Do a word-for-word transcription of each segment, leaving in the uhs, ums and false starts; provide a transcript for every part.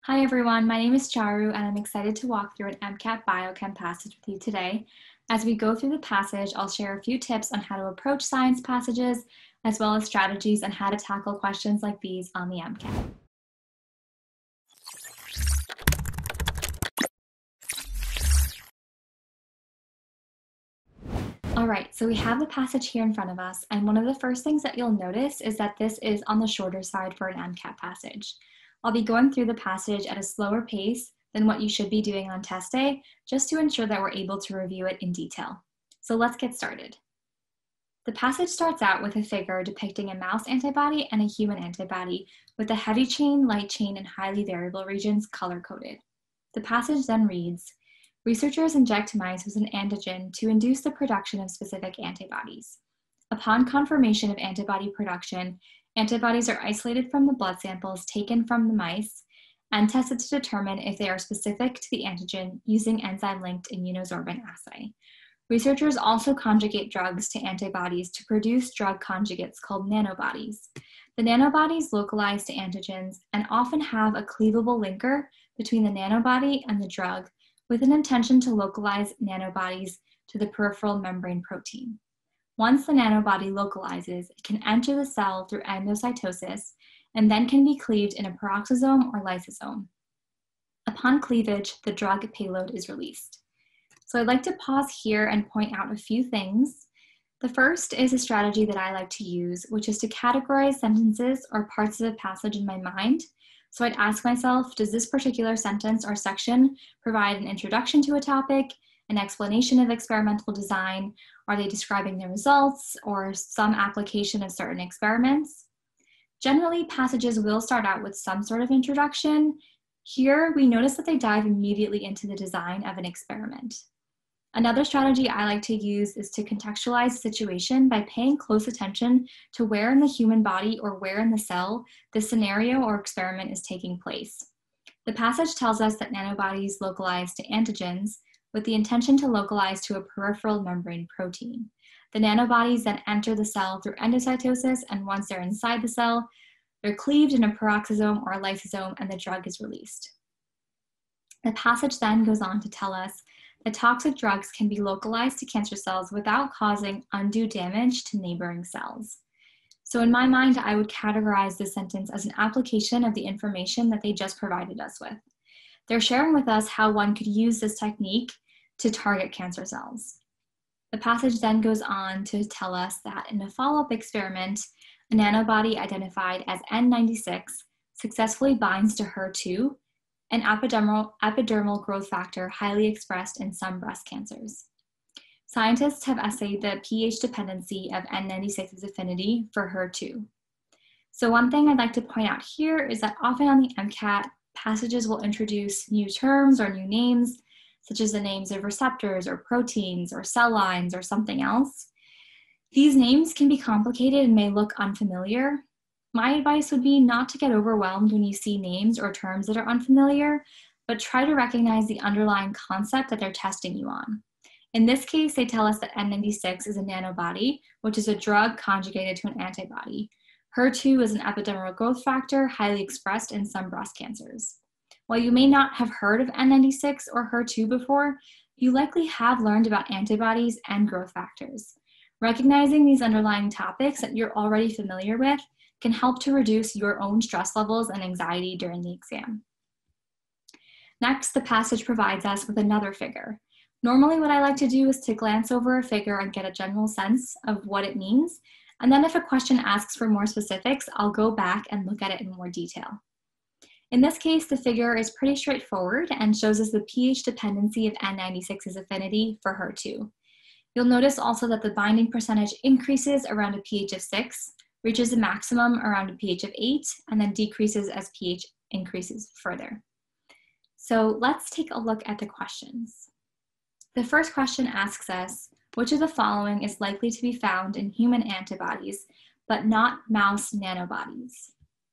Hi everyone, my name is Charu and I'm excited to walk through an MCAT Biochem passage with you today. As we go through the passage, I'll share a few tips on how to approach science passages, as well as strategies on how to tackle questions like these on the MCAT. All right, so we have the passage here in front of us, and one of the first things that you'll notice is that this is on the shorter side for an MCAT passage. I'll be going through the passage at a slower pace than what you should be doing on test day, just to ensure that we're able to review it in detail. So let's get started. The passage starts out with a figure depicting a mouse antibody and a human antibody, with the heavy chain, light chain, and highly variable regions color-coded. The passage then reads, researchers inject mice with an antigen to induce the production of specific antibodies. Upon confirmation of antibody production, antibodies are isolated from the blood samples taken from the mice and tested to determine if they are specific to the antigen using enzyme-linked immunosorbent assay. Researchers also conjugate drugs to antibodies to produce drug conjugates called nanobodies. The nanobodies localize to antigens and often have a cleavable linker between the nanobody and the drug, with an intention to localize nanobodies to the peripheral membrane protein. Once the nanobody localizes, it can enter the cell through endocytosis and then can be cleaved in a peroxisome or lysosome. Upon cleavage, the drug payload is released. So I'd like to pause here and point out a few things. The first is a strategy that I like to use, which is to categorize sentences or parts of a passage in my mind. So I'd ask myself, does this particular sentence or section provide an introduction to a topic, an explanation of experimental design? Are they describing the results or some application of certain experiments? Generally, passages will start out with some sort of introduction. Here, we notice that they dive immediately into the design of an experiment. Another strategy I like to use is to contextualize the situation by paying close attention to where in the human body or where in the cell the scenario or experiment is taking place. The passage tells us that nanobodies localize to antigens with the intention to localize to a peripheral membrane protein. The nanobodies then enter the cell through endocytosis, and once they're inside the cell, they're cleaved in a peroxisome or a lysosome and the drug is released. The passage then goes on to tell us that toxic drugs can be localized to cancer cells without causing undue damage to neighboring cells. So in my mind, I would categorize this sentence as an application of the information that they just provided us with. They're sharing with us how one could use this technique to target cancer cells. The passage then goes on to tell us that in a follow-up experiment, a nanobody identified as N ninety-six successfully binds to H E R two, an epidermal, epidermal growth factor highly expressed in some breast cancers. Scientists have assayed the pH dependency of N ninety-six's affinity for H E R two. So one thing I'd like to point out here is that often on the MCAT, passages will introduce new terms or new names, such as the names of receptors or proteins or cell lines or something else. These names can be complicated and may look unfamiliar. My advice would be not to get overwhelmed when you see names or terms that are unfamiliar, but try to recognize the underlying concept that they're testing you on. In this case, they tell us that N ninety-six is a nanobody, which is a drug conjugated to an antibody. H E R two is an epidermal growth factor highly expressed in some breast cancers. While you may not have heard of N ninety-six or H E R two before, you likely have learned about antibodies and growth factors. Recognizing these underlying topics that you're already familiar with can help to reduce your own stress levels and anxiety during the exam. Next, the passage provides us with another figure. Normally what I like to do is to glance over a figure and get a general sense of what it means, and then if a question asks for more specifics, I'll go back and look at it in more detail. In this case, the figure is pretty straightforward and shows us the pH dependency of N ninety-six's affinity for H E R two. You'll notice also that the binding percentage increases around a pH of six, reaches a maximum around a pH of eight, and then decreases as pH increases further. So let's take a look at the questions. The first question asks us, which of the following is likely to be found in human antibodies, but not mouse nanobodies?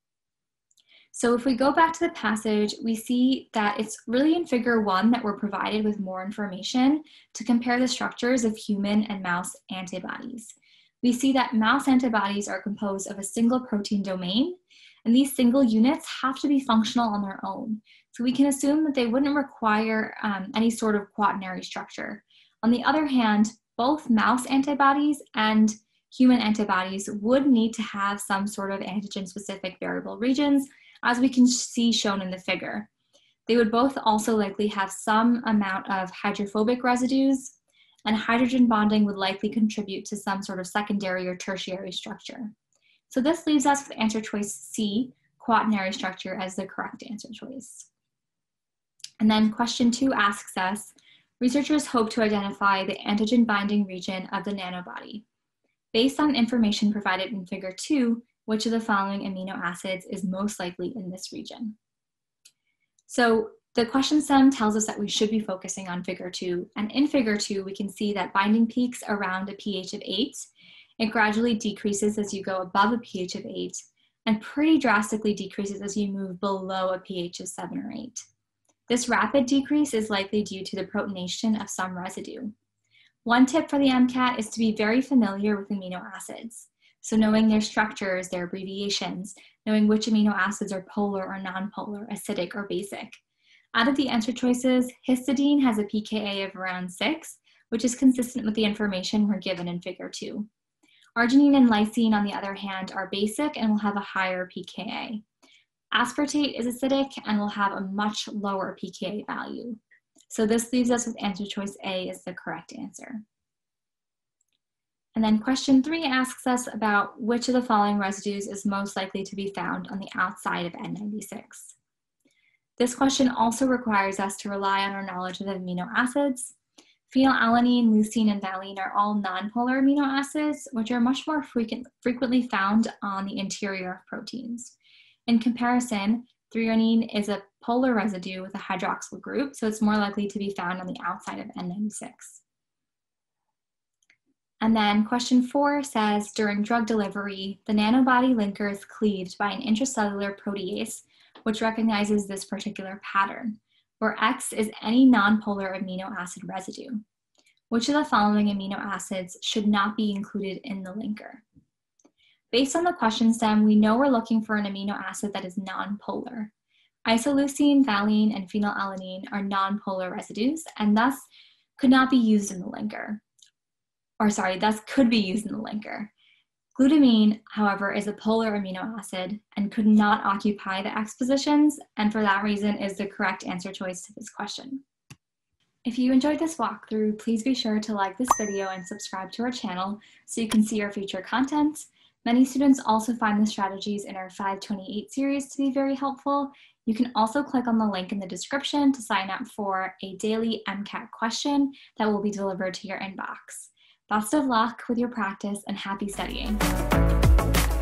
So if we go back to the passage, we see that it's really in figure one that we're provided with more information to compare the structures of human and mouse antibodies. We see that mouse antibodies are composed of a single protein domain, And these single units have to be functional on their own. So we can assume that they wouldn't require um, any sort of quaternary structure. On the other hand, both mouse antibodies and human antibodies would need to have some sort of antigen-specific variable regions, as we can see shown in the figure. They would both also likely have some amount of hydrophobic residues, and hydrogen bonding would likely contribute to some sort of secondary or tertiary structure. So this leaves us with answer choice C, quaternary structure, as the correct answer choice. And then question two asks us, researchers hope to identify the antigen binding region of the nanobody. Based on information provided in figure two, which of the following amino acids is most likely in this region? So the question stem tells us that we should be focusing on figure two, and in figure two, we can see that binding peaks around a pH of eight. It gradually decreases as you go above a pH of eight, and pretty drastically decreases as you move below a pH of seven or eight. This rapid decrease is likely due to the protonation of some residue. One tip for the MCAT is to be very familiar with amino acids. So knowing their structures, their abbreviations, knowing which amino acids are polar or nonpolar, acidic or basic. Out of the answer choices, histidine has a p K A of around six, which is consistent with the information we're given in figure two. Arginine and lysine, on the other hand, are basic and will have a higher p K A. Aspartate is acidic and will have a much lower p K A value. So this leaves us with answer choice A as the correct answer. And then question three asks us about which of the following residues is most likely to be found on the outside of N ninety-six. This question also requires us to rely on our knowledge of the amino acids. Phenylalanine, leucine, and valine are all nonpolar amino acids, which are much more frequent, frequently found on the interior of proteins. In comparison, threonine is a polar residue with a hydroxyl group, so it's more likely to be found on the outside of N ninety-six. And then question four says, during drug delivery, the nanobody linker is cleaved by an intracellular protease, which recognizes this particular pattern, where X is any nonpolar amino acid residue. Which of the following amino acids should not be included in the linker? Based on the question stem, we know we're looking for an amino acid that is nonpolar. Isoleucine, valine, and phenylalanine are nonpolar residues, and thus could not be used in the linker. Or sorry, thus could be used in the linker. Glutamine, however, is a polar amino acid and could not occupy the X positions, and for that reason is the correct answer choice to this question. If you enjoyed this walkthrough, please be sure to like this video and subscribe to our channel so you can see our future content. Many students also find the strategies in our five twenty-eight series to be very helpful. You can also click on the link in the description to sign up for a daily MCAT question that will be delivered to your inbox. Best of luck with your practice and happy studying.